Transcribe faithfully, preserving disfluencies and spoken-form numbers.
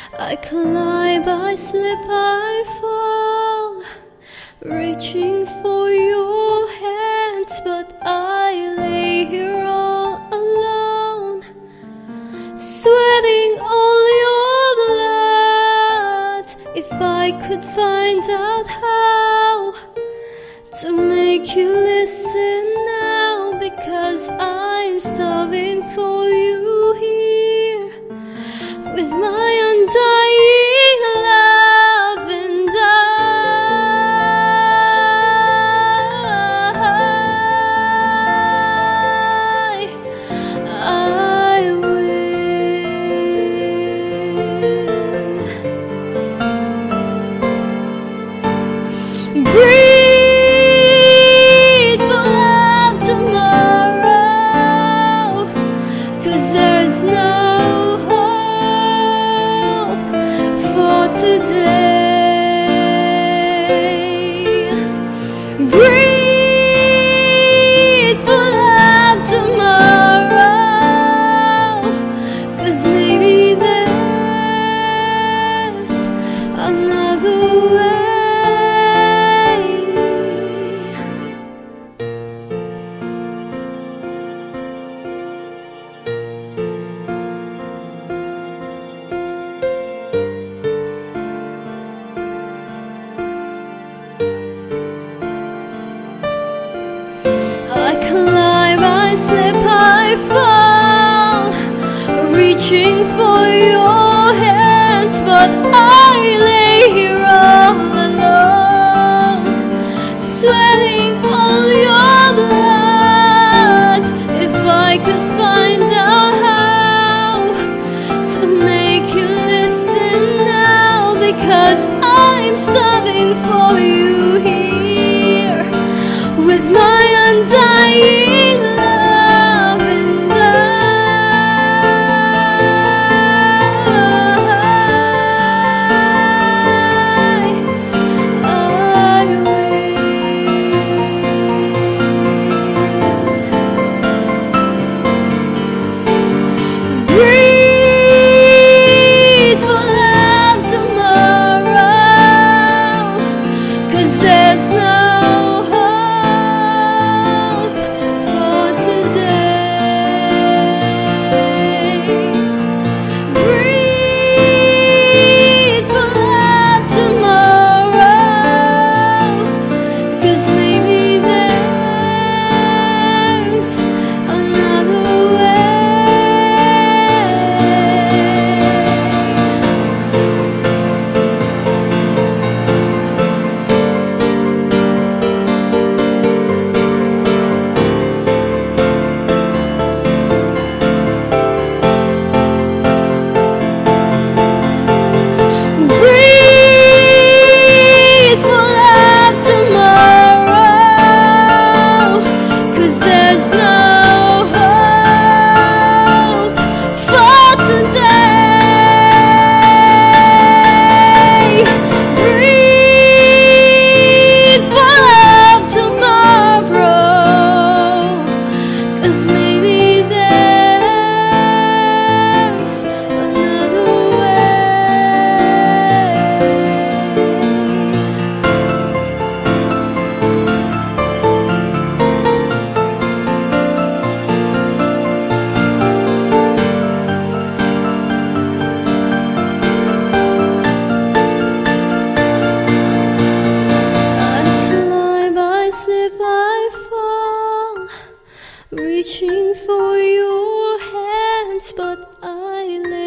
I climb, I slip, I fall, reaching for your hands, but I lay here all alone, sweating all your blood. If I could find out how to make you listen now, because I'm starving for you here with my undying love, and I, I will breathe for love tomorrow, 'cause there's no today. Breathe for love tomorrow, 'cause maybe there's another way. I climb, I slip, I fall, reaching for your hands, but I lay here all alone, sweating all your blood. If I could find out how to make you listen now, because I'm starving for you here with my undying love, and I, I will breathe for love tomorrow, 'cause there's no reaching for your hands, but I lay